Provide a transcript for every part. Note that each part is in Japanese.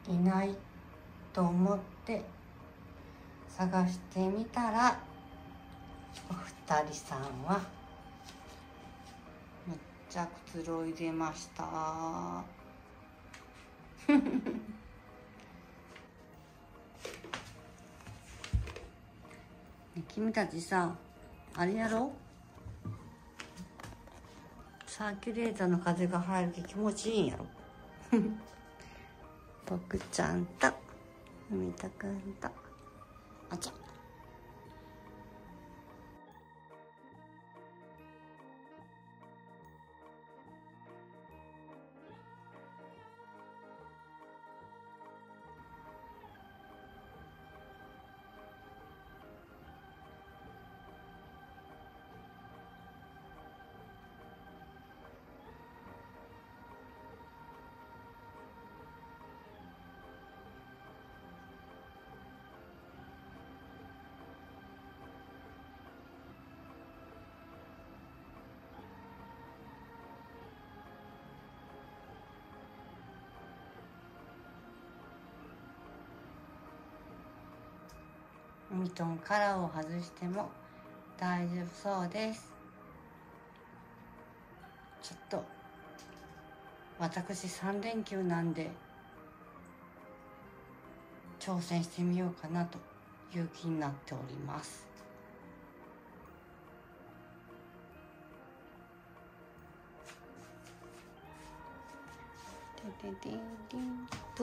いないと思って探してみたら、お二人さんはめっちゃくつろいでました君たちさ、あれやろ、サーキュレーターの風が入ると気持ちいいんやろ僕ちゃんと海斗くんとあちゃミトン殻を外しても大丈夫そうです。ちょっと私3連休なんで挑戦してみようかなという気になっております。てんてんてんてんと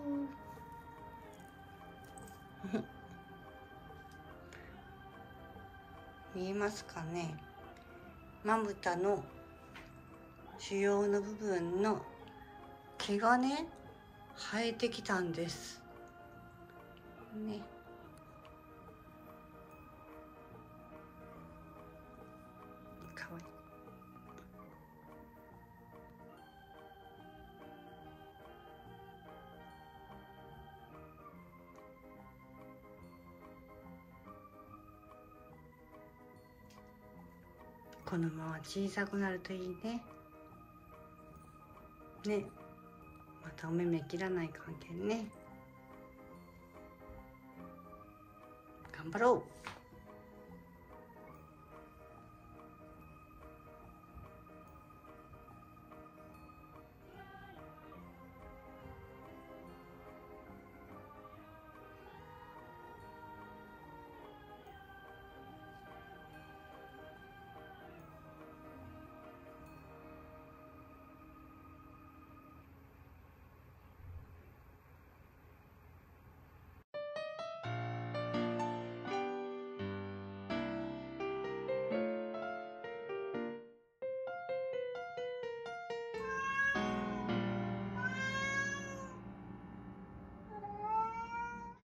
見えますかね。まぶたの腫瘍の部分の毛がね生えてきたんですね。かわいい。このまま小さくなるといいね。ね、またお目目切らない関係ね。頑張ろう。